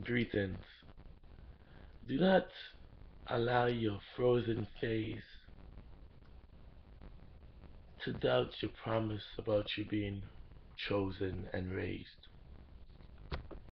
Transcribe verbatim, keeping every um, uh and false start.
three things. Do not allow your frozen phase to doubt your promise about you being chosen and raised.